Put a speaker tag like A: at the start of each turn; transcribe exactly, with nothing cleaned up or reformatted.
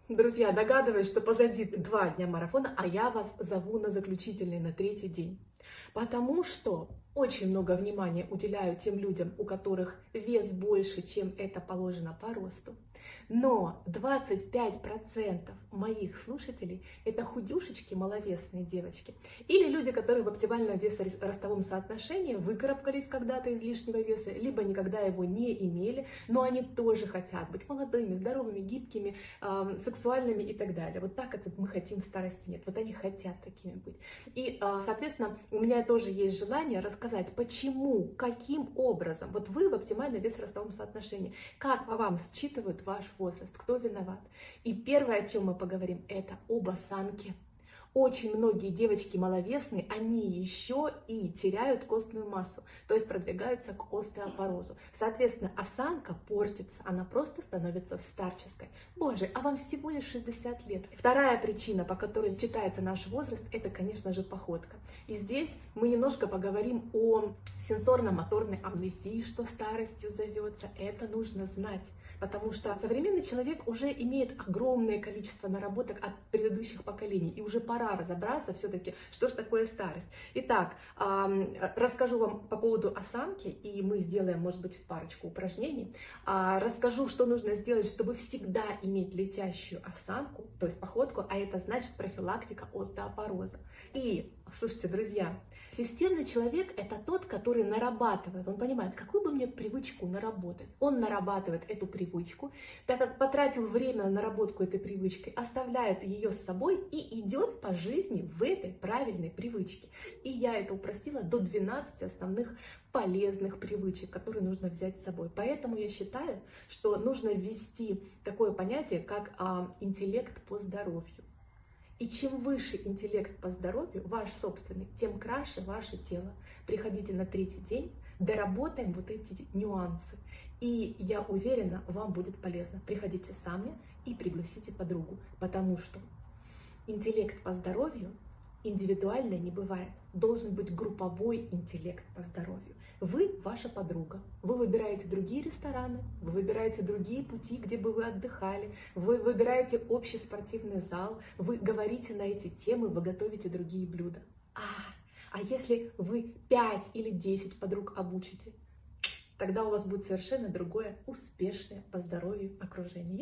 A: Друзья, догадываюсь, что позади два дня марафона, а я вас зову на заключительный, на третий день. Потому что очень много внимания уделяю тем людям, у которых вес больше, чем это положено по росту. Но двадцать пять процентов моих слушателей – это худюшечки, маловесные девочки. Или люди, которые в оптимальном весо-ростовом соотношении выкарабкались когда-то из лишнего веса, либо никогда его не имели, но они тоже хотят быть молодыми, здоровыми, гибкими, э, сексуальными и так далее. Вот так, как вот мы хотим в старости, нет. Вот они хотят такими быть. И, э, соответственно, у меня тоже есть желание рассказать, почему, каким образом, вот вы в оптимальном весо-ростовом соотношении, как по вам считывают ваш возраст, кто виноват. И первое, о чем мы поговорим, это об осанке. Очень многие девочки маловесные, они еще и теряют костную массу, то есть продвигаются к остеопорозу. Соответственно, осанка портится, она просто становится старческой. Боже, а вам всего лишь шестьдесят лет. Вторая причина, по которой читается наш возраст, это, конечно же, походка. И здесь мы немножко поговорим о сенсорно-моторной амнезии, что старостью зовется. Это нужно знать, потому что современный человек уже имеет огромное количество наработок от предыдущих поколений, и уже пора Пора разобраться все-таки, что же такое старость. Итак, расскажу вам по поводу осанки, и мы сделаем, может быть, парочку упражнений. Расскажу, что нужно сделать, чтобы всегда иметь летящую осанку, то есть походку, а это значит профилактика остеопороза. И, слушайте, друзья, системный человек – это тот, который нарабатывает, он понимает, какую бы мне привычку наработать. Он нарабатывает эту привычку, так как потратил время на наработку этой привычки, оставляет ее с собой и идет по жизни в этой правильной привычке. И я это упростила до двенадцати основных полезных привычек, которые нужно взять с собой. Поэтому я считаю, что нужно ввести такое понятие, как а, интеллект по здоровью. И чем выше интеллект по здоровью, ваш собственный, тем краше ваше тело. Приходите на третий день, доработаем вот эти нюансы. И я уверена, вам будет полезно. Приходите сами и пригласите подругу, потому что интеллект по здоровью индивидуально не бывает. Должен быть групповой интеллект по здоровью. Вы ваша подруга. Вы выбираете другие рестораны, вы выбираете другие пути, где бы вы отдыхали, вы выбираете общий спортивный зал, вы говорите на эти темы, вы готовите другие блюда. А, а если вы пять или десять подруг обучите, тогда у вас будет совершенно другое успешное по здоровью окружение.